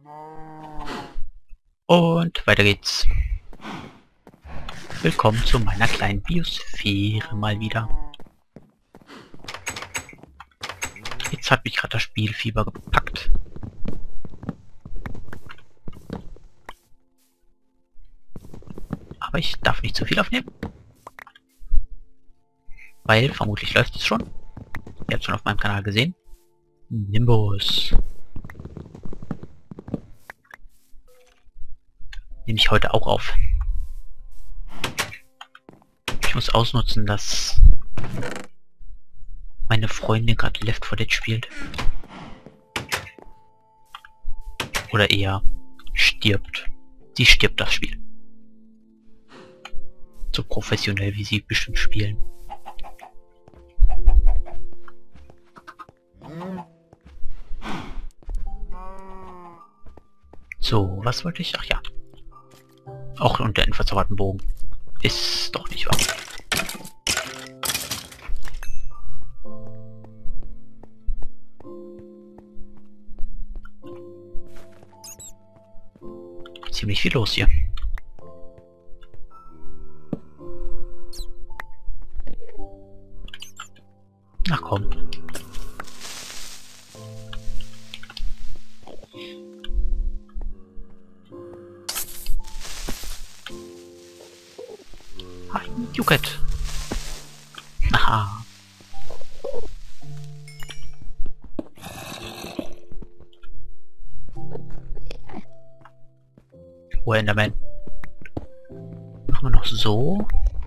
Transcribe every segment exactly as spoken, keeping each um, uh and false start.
Und weiter geht's. Willkommen zu meiner kleinen Biosphäre mal wieder. Jetzt hat mich gerade das Spielfieber gepackt. Aber ich darf nicht zu viel aufnehmen. Weil vermutlich läuft es schon. Ihr habt es schon auf meinem Kanal gesehen. Nimbus. Nehme ich heute auch auf. Ich muss ausnutzen, dass meine Freundin gerade Left four Dead spielt. Oder eher stirbt. Sie stirbt das Spiel. So professionell wie sie bestimmt spielen. So, was wollte ich? Ach ja. Auch unter den verzauberten Bogen. Ist doch nicht wahr. Ziemlich viel los hier. Ach komm. Ein Jucket. Aha. Oh, Enderman. Machen wir noch so.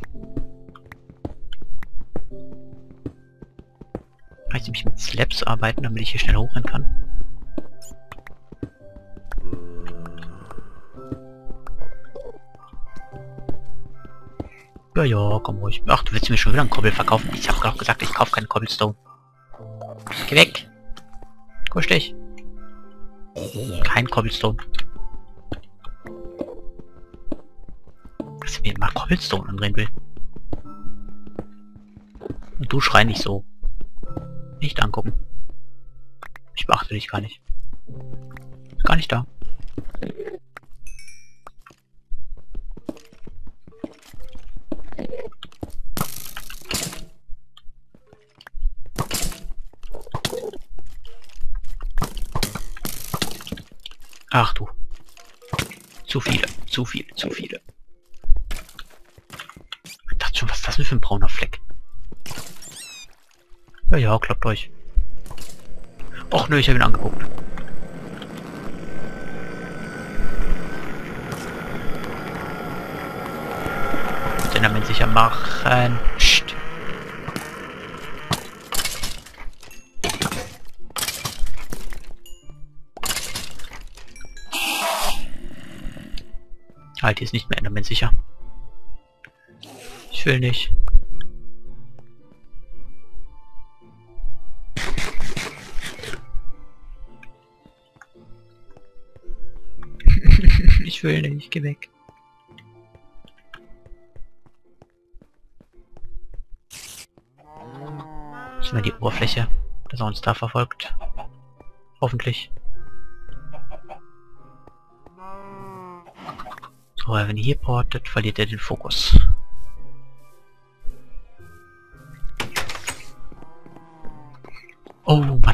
Kann ich nämlich mit Slabs arbeiten, damit ich hier schnell hochrennen kann. Ja, ja, komm ruhig. Ach, du willst mir schon wieder einen Kobbel verkaufen? Ich habe gerade gesagt, ich kaufe keinen Cobblestone. Geh weg! Kusch dich! Kein Cobblestone. Dass ich mir mal Cobblestone andrehen will. Und du schrei nicht so. Nicht angucken. Ich beachte dich gar nicht. Gar nicht da. Ach du. Zu viele, zu viele, zu viele. Ich dachte schon, was ist das denn für ein brauner Fleck? Ja, ja, klappt euch. Och nö, ich habe ihn angeguckt. Den damit sicher machen. Psst. Halt, hier ist nicht mehr Enderman sicher. Ich will nicht. Ich will nicht, geh weg. Ist mir die Oberfläche, dass er uns da verfolgt. Hoffentlich. So, wenn ihr hier portet, verliert er den Fokus. Oh Mann.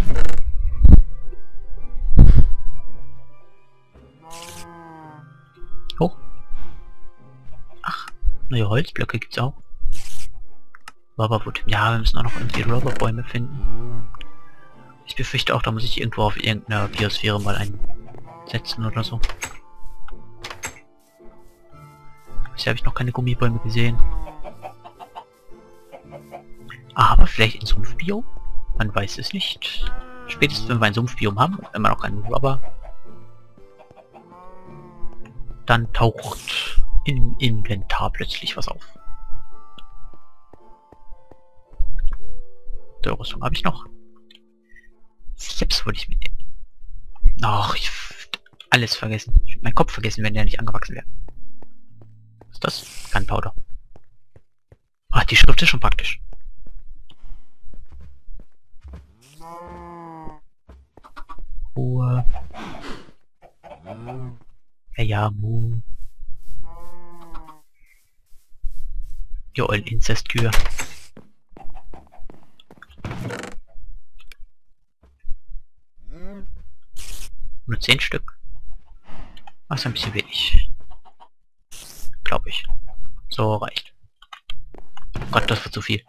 Hoch. Ach, neue Holzblöcke gibt's auch. Rubberwood. Ja, wir müssen auch noch irgendwie Rubberbäume finden. Ich befürchte auch, da muss ich irgendwo auf irgendeiner Biosphäre mal einsetzen oder so. Bisher habe ich noch keine Gummibäume gesehen. Aber vielleicht ein Sumpfbiom? Man weiß es nicht. Spätestens wenn wir ein Sumpfbiom haben, wenn wir noch keinen Rubber, dann taucht im Inventar plötzlich was auf. Die Rüstung habe ich noch. Jetzt wollte ich mitnehmen. Ach, ich alles vergessen. Ich mein Kopf vergessen, wenn der nicht angewachsen wäre. Was ist das? Gunpowder. Ach, die Schrift ist schon praktisch. Ruhe. Ja, ja, mu. Jo, ein Inzestkühe. Nur zehn Stück. Ach, ist ein bisschen wenig. Glaube ich. So reicht. Oh Gott, das wird zu viel.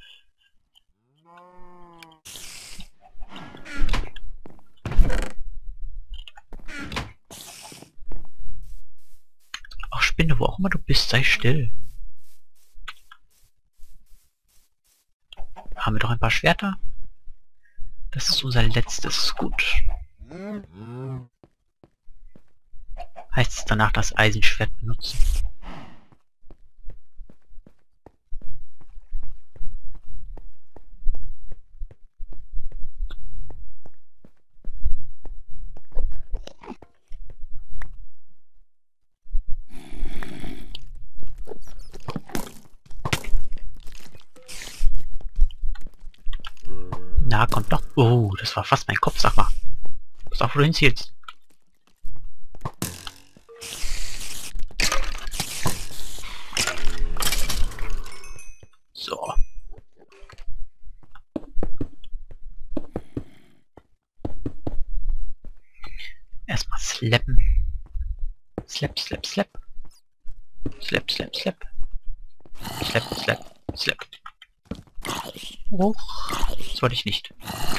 Ach, Spinne, wo auch immer du bist, sei still. Haben wir doch ein paar Schwerter? Das ist unser letztes Gut. Heißt es danach das Eisenschwert benutzen? Na, kommt doch. Oh, das war fast mein Kopf, sag mal. Pass auf, wo du hinzielst. So. Erstmal slappen. Slap, slap, slap. Slap, slap, slap. Slap, slap, slap. Hoch. Das wollte ich nicht.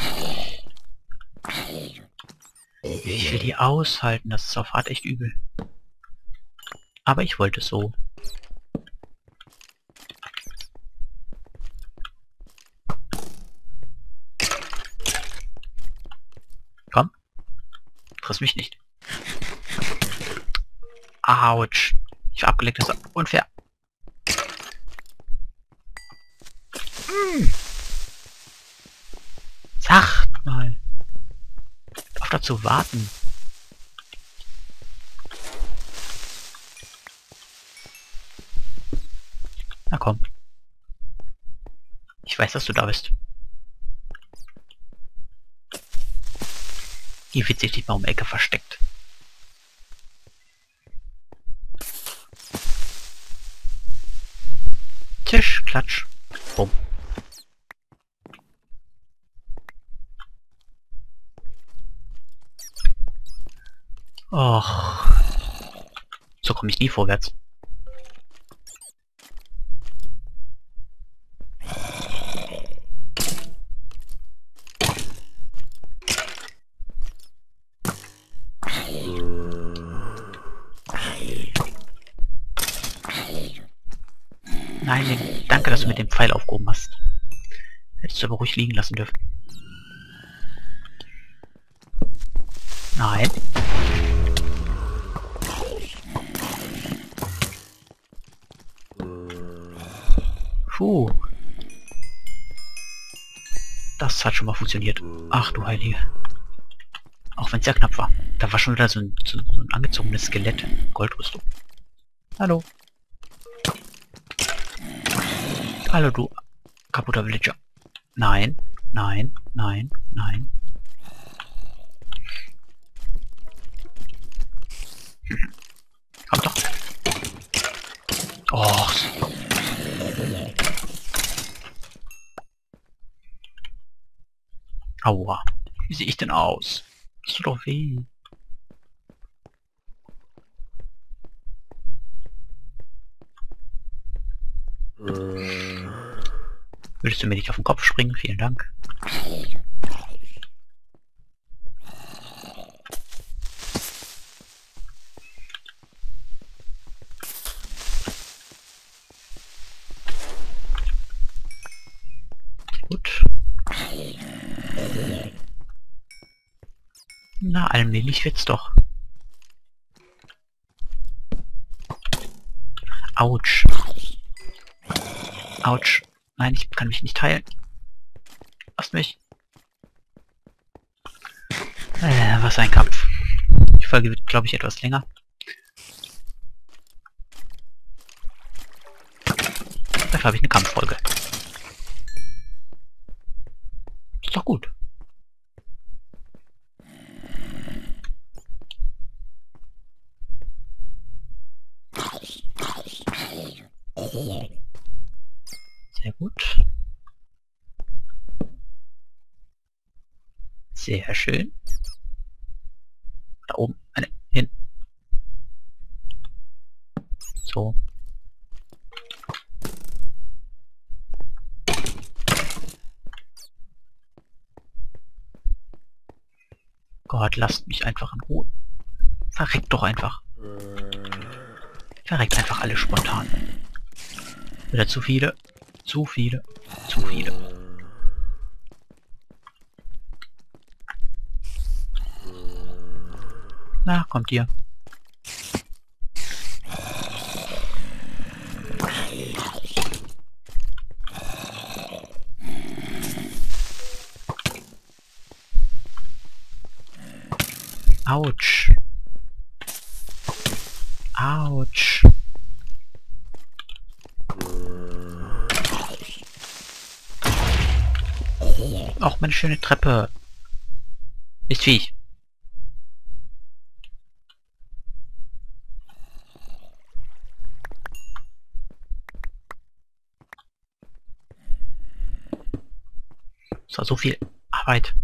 Ich will die aushalten, das ist auf Hart echt übel. Aber ich wollte es so. Komm. Friss mich nicht. Autsch. Ich war abgelenkt, das war unfair. Hm. Sagt mal. Auf dazu warten. Na komm. Ich weiß, dass du da bist. Hier wird sich die Baumecke versteckt. Tisch, klatsch, bumm. Och. So komme ich nie vorwärts. Nein, danke, dass du mit dem Pfeil aufgehoben hast. Hättest du aber ruhig liegen lassen dürfen. Nein. Puh. Das hat schon mal funktioniert. Ach du Heilige. Auch wenn es sehr knapp war. Da war schon wieder so ein, so, so ein angezogenes Skelett. Goldrüstung. Hallo. Hallo du kaputter Villager. Nein, nein, nein, nein. Hm. Komm doch. Och. Aua. Wie sehe ich denn aus? Das tut doch weh. Würdest du mir nicht auf den Kopf springen? Vielen Dank. Gut. Na, allmählich wird's doch. Autsch. Autsch. Nein, ich kann mich nicht heilen. Lasst mich. Äh, was ein Kampf. Die Folge wird, glaube ich, etwas länger. Dafür habe ich eine Kampffolge. Ist doch gut. Sehr gut. Sehr schön. Da oben. Eine. Hin. So. Gott, lasst mich einfach in Ruhe. Verreckt doch einfach. Verreckt einfach alle spontan. Wieder zu viele. Zu viele. Zu viele. Na, kommt ihr. Autsch. Autsch. Auch meine schöne Treppe. Ist Viech. Das war so viel Arbeit.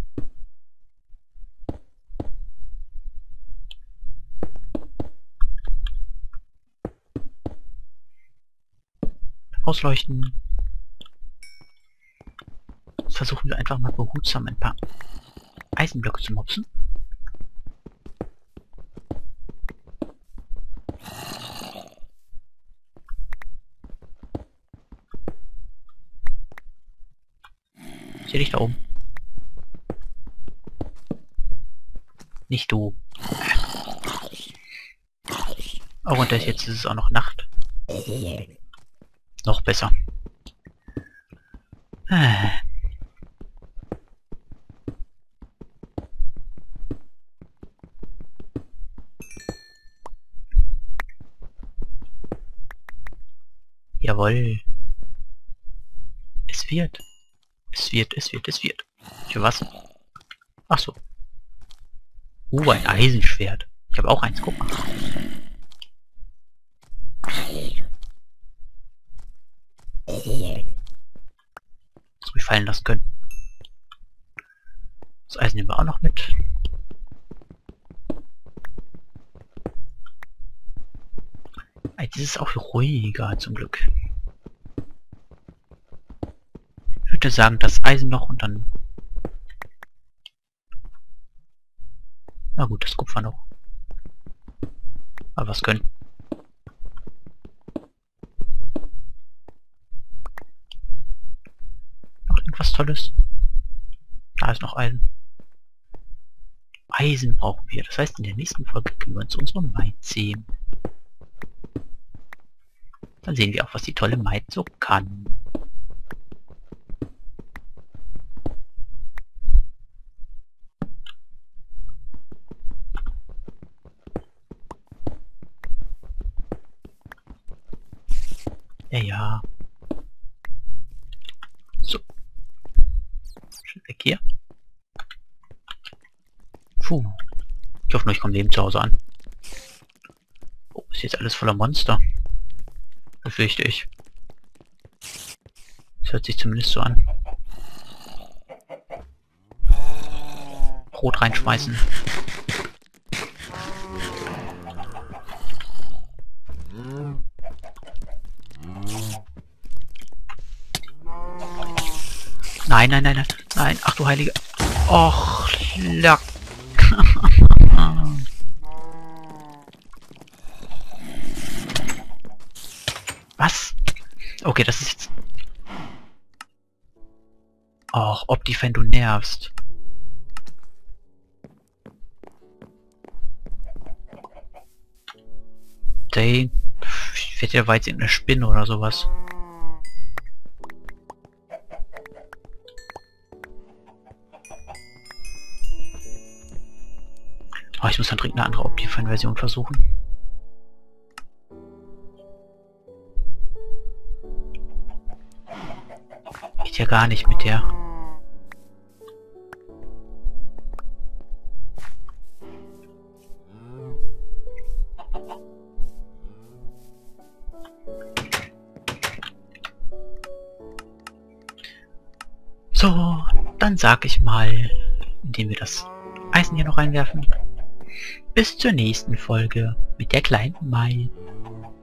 Ausleuchten. Jetzt versuchen wir einfach mal behutsam ein paar Eisenblöcke zu mopsen. Ich sehe dich da oben. Nicht du. Oh, und das jetzt ist es auch noch Nacht. Noch besser. Ah. Jawohl. Es wird. Es wird, es wird, es wird. Für was? Ach so. Uh, ein Eisenschwert. Ich habe auch eins, guck mal. Das ruhig fallen lassen können. Das Eisen nehmen wir auch noch mit. Jetzt ist es auch ruhiger zum Glück. Ich würde sagen, das Eisen noch und dann... Na gut, das Kupfer noch. Aber was können? Noch irgendwas Tolles? Da ist noch Eisen. Eisen brauchen wir. Das heißt, in der nächsten Folge können wir uns unsere Maid sehen. Dann sehen wir auch, was die tolle Maid so kann. Ja, ja. So. Schön weg hier. Puh. Ich hoffe nur, ich komme neben zu Hause an. Oh, ist jetzt alles voller Monster. Befürchte ich. Das hört sich zumindest so an. Brot reinschmeißen. Nein, nein, nein, nein, nein. Ach du Heilige. Och, Lack. Was? Okay, das ist jetzt... Och, Optifan, du nervst. Dang. Ich wette, der war jetzt irgendeine Spinne oder sowas. Oh, ich muss dann dringend eine andere Optifan-Version versuchen. Geht ja gar nicht mit der. So, dann sag ich mal, indem wir das Eisen hier noch reinwerfen. Bis zur nächsten Folge mit der kleinen Mai.